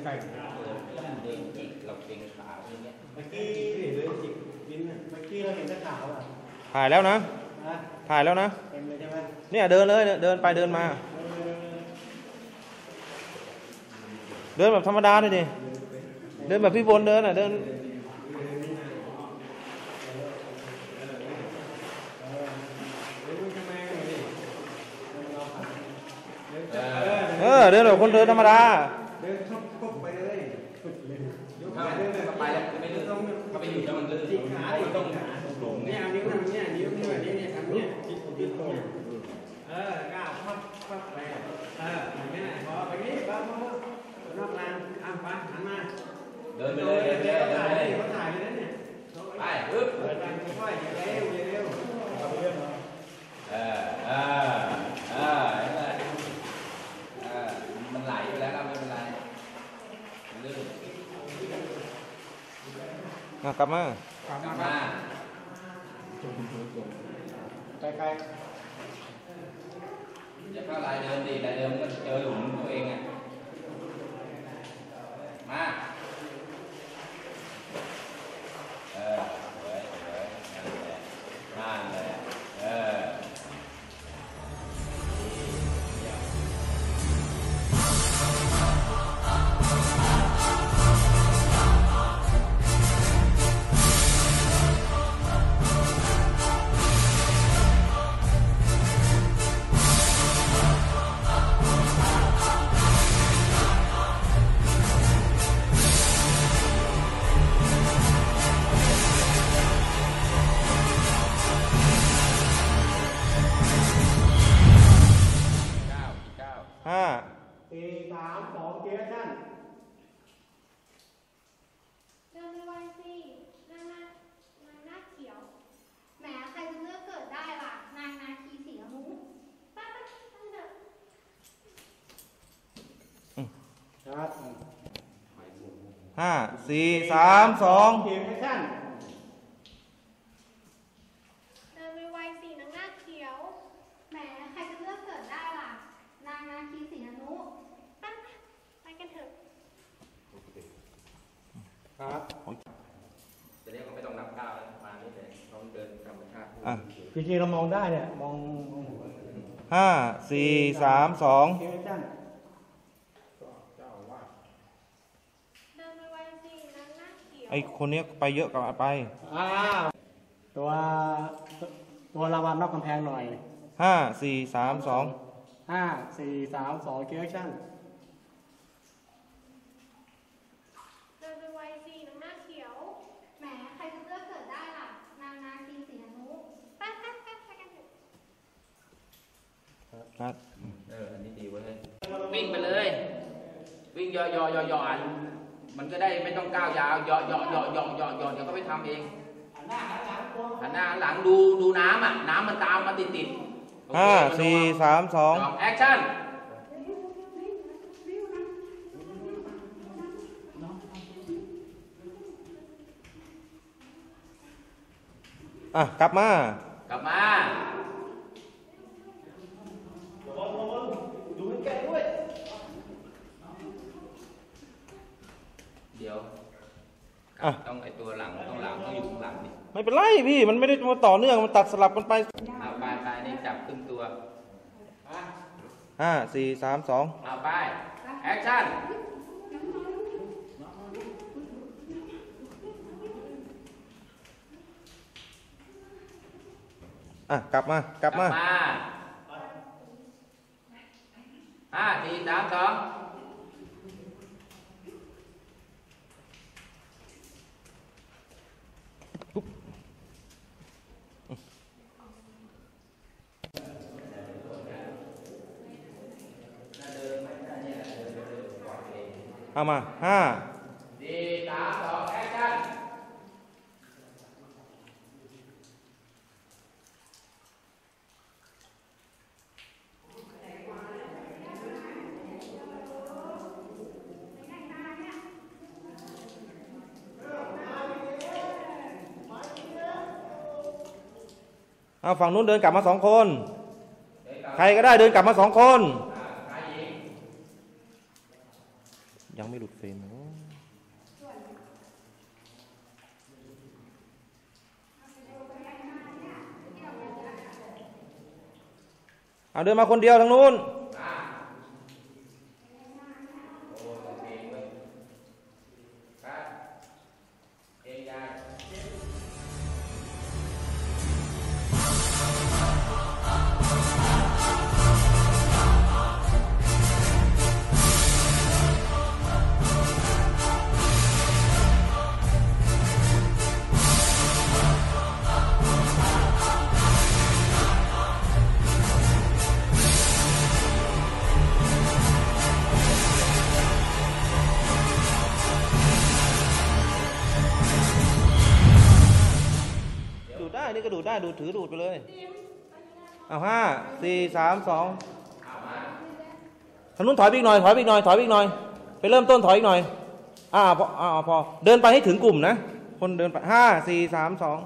กล้ๆเดินจิกเราเก่งขาอย่างเงี้ยเมื่อกี้เดินจิกลิ้นเมื่อกี้เราเห็นแต่ขาวอ่ะถ่ายแล้วนะถ่ายแล้วนะเต็มเลยใช่ไหมเนี่ยเดินเลยเดินไปเดินมาเดินแบบธรรมดาเลยดิเดินแบบพี่บนเดินอ่ะเดินเดินแบบคนเดินธรรมดาเดินทุบไปเลยถ้าไปแล้วไม่ลื่นถ้าไปอยู่แล้วมันลื่นจิกขามันต้องหลงเนี่ยนิ้วทำเนี่ยนิ้วเนี่ยทำเนี่ยจิกตรงก้าวปั๊บไปอย่างนี้พอไปนี้ปั๊บนอกลานไปหันมาเดินไปเลยเดินไปเลยเขาถ่ายเลยเนี่ยไปปึ๊บเดินไปค่อยๆอย่าเร็วเอาไปเรื่องเหรอมันไหลไปแล้วไม่เป็นไรลื่นกลับมาไกลอย่าเข้าลายเดิมดิลายเดิมมันเจอหลุมตัวเองอ่ะมานั่นเลย 4 3 2เจสันเดินไปไวสินางหน้าเขียวแหมใครจะเลือกเกิดได้ล่ะนางนาคีสีมุ้งป้าตั้งเถอะครับ 5 4 3 2 เจสันเดินไปไวสินางหน้าเขียวแหมใครจะเลือกเกิดได้ล่ะนางนาคีสีนุไปกันเถอะครับจะเรียกว่าไม่ต้องนับก้าวแล้วมานี่เลยต้องเดินธรรมชาติจริงๆเรามองได้เนี่ยมอง 5 4 3 2 เจสันเดินไปไวสินางหน้าเขียวไอคนนี้ไปเยอะกับไปตัวระวังนอกกำแพงหน่อย 5 4 3 2 5 4 3 2เจสันเดินไปไวสินางหน้าเขียวแหมใครจะเลือกเกิดได้ล่ะนางนาคีสีนุไปกันเถอะครับอันนี้ดีเว้ยวิ่งไปเลยวิ่งย่อมันก็ได้ไม่ต้องก้าวยาวย่อเดี๋ยวก็ไปทำเองหันหน้าหลังดูน้ำอ่ะน้ำมันตามมาติด 5 4 3 2 แอคชั่นกลับมาดูแกด้วยเดี๋ยวต้องไอตัวหลังต้องอยู่ข้างหลังดิไม่เป็นไรพี่มันไม่ได้มาต่อเนื่องมันตัดสลับกันไปไปนี่จับครึ่งตัว 5 4 3 2 ไปแอคชั่นกลับมา5 4 3 2เอามา5 4 3 2แอคชั่นฝั่งนู้นเดินกลับมา2 คนใครก็ได้เดินกลับมา2 คนยังไม่หลุดเฟรมเอาเดินมาคนเดียวทางนู้นดูดได้นี่ก็ดูดได้ดูดถือดูดไปเลยเอา5 4 3 2ทางนู้นถอยไปอีกหน่อยถอยไปอีกหน่อยถอยไปอีกหน่อยไปเริ่มต้นถอยอีกหน่อยพอเดินไปให้ถึงกลุ่มนะคนเดินไป5 4 3 2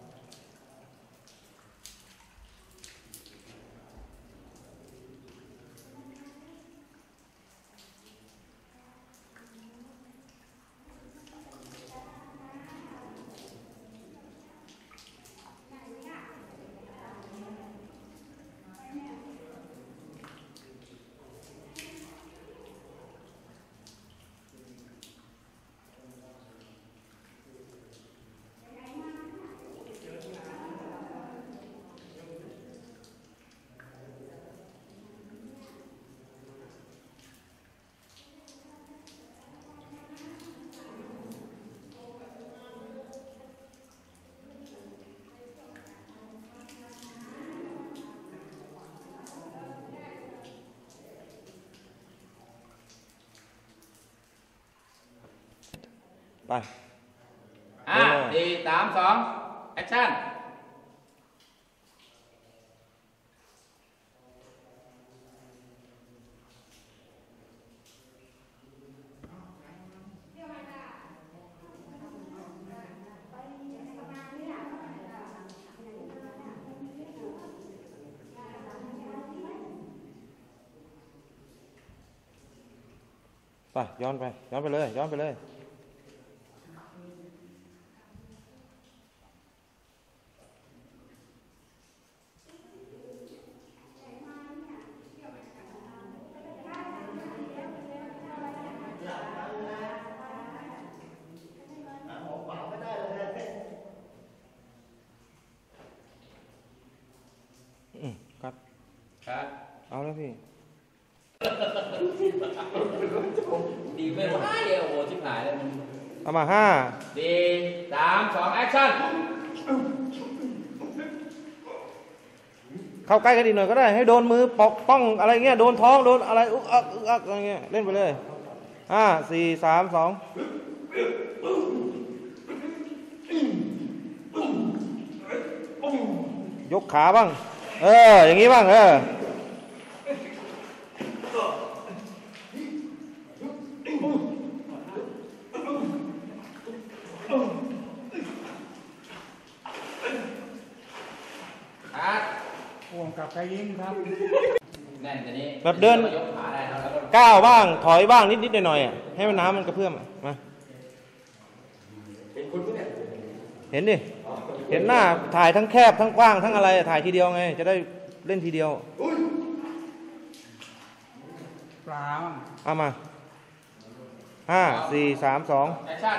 ไป 5 4 3 2แอคชั่นไปย้อนไปเลยย้อนไปเลยครับครับเอาแล้วพี่ดีไม่ไหวโอ้โหชิบหายเลยเอามา 4 3 2แอคชั่นเข้าใกล้กันอีกหน่อยก็ได้ให้โดนมือปกป้องอะไรเงี้ยโดนท้องโดนอะไรอึกอักอะไรเงี้ยเล่นไปเลย5 4 3 2ยกขาบ้างอย่างนี้บ้างห่วงกับใครยิงครับแน่นแต่นี้แบบเดินยกขาได้แล้วก็ก้าวบ้างถอยบ้างนิดหน่อยให้มันน้ำมันกระเพื่อมมาเห็นดิเห็นหน้าถ่ายทั้งแคบทั้งกว้างทั้งอะไรถ่ายทีเดียวไงจะได้เล่นทีเดียวปลาเอามา5 4 3 2 แอคชั่น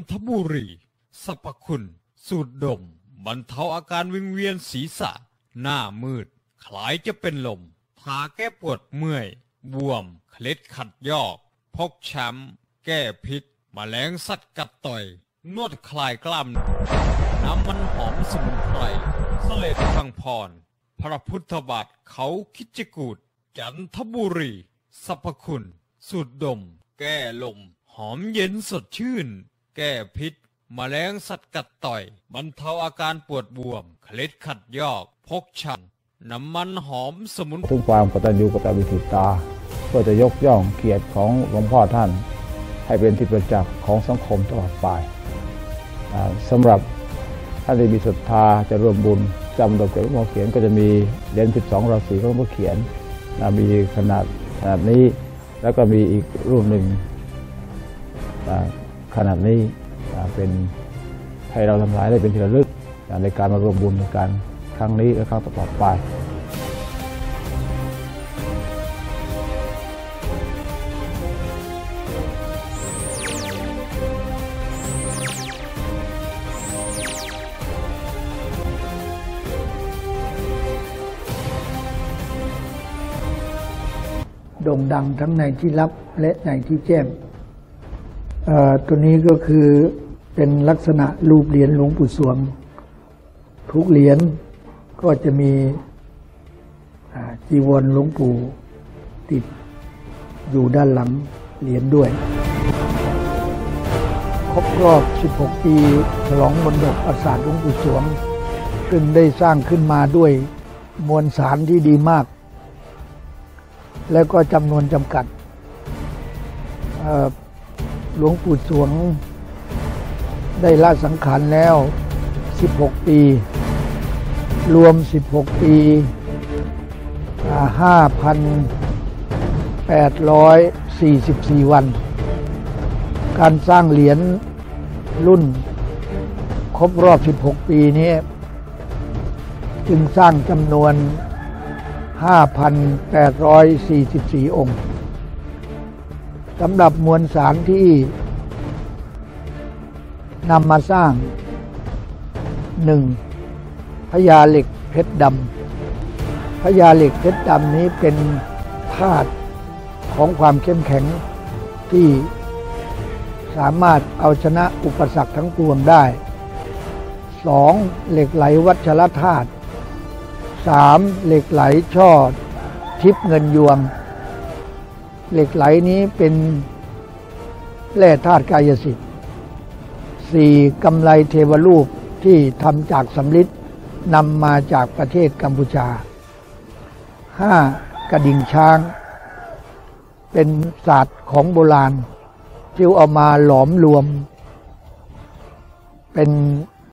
ทบุรีสรรพคุณสูตรดมบรรเทาอาการวิงเวียนศีรษะหน้ามืดคล้ายจะเป็นลมทาแก้ปวดเมื่อยบวมเคล็ดขัดยอกพกช้ำแก้พิษแมลงสัตว์กัดต่อยนวดคลายกล้ามน้ำมันหอมสมุนไพรเสลดพังพรพระพุทธบาทเขาคิดจกูฏจันทบุรีสรรพคุณสูตรดมแก้ลมหอมเย็นสดชื่นแก้พิษแมลงสัตว์กัดต่อยบรรเทาอาการปวดบวมเคล็ดขัดยอกพกช้ำน้ำมันหอมสมุนถึงความกตัญญูกตเวทีตาเพื่อจะยกย่องเกียรติของหลวงพ่อท่านให้เป็นที่ประจักษ์ของสังคมตลอดไปสำหรับท่านที่มีศรัทธาจะร่วมบุญจำดอกเกลือหลวงพ่อเขียนก็จะมีเหรียญ12ราศีของหลวงพ่อเขียนมีขนาดนี้แล้วก็มีอีกรูปหนึ่งขนาดนี้เป็นให้เราทั้งหลายได้เป็นที่ระลึกในการมาร่วมบุญในการครั้งนี้และครั้งต่อไปโด่งดังทั้งในที่ลับและในที่แจ้งตัวนี้ก็คือเป็นลักษณะรูปเหรียญหลวงปู่สวงทุกเหรียญก็จะมีจีวรหลวงปู่ติดอยู่ด้านหลังเหรียญด้วยครบรอบ16 ปีฉลองมณฑปราสาทหลวงปู่สวงซึ่งได้สร้างขึ้นมาด้วยมวลสารที่ดีมากแล้วก็จำนวนจำกัดหลวงปู่สวงได้ละสังขารแล้ว16 ปีรวม16 ปี5,844 วันการสร้างเหรียญรุ่นครบรอบ16 ปีนี้จึงสร้างจำนวน5,844 องค์สำหรับมวลสารที่นำมาสร้าง 1. พญาเหล็กเพชรดำพญาเหล็กเพชรดำนี้เป็นธาตุของความเข้มแข็งที่สามารถเอาชนะอุปสรรคทั้งปวงได้ 2. เหล็กไหลวัชรธาตุ 3. เหล็กไหลช่อทิพย์เงินยวงเหล็กไหลนี้เป็นแร่ธาตุกายสิทธิ์ 4. กำไลเทวรูปที่ทำจากสำริดนำมาจากประเทศกัมพูชา 5. กระดิ่งช้างเป็นศาสตร์ของโบราณที่เอามาหลอมรวมเป็น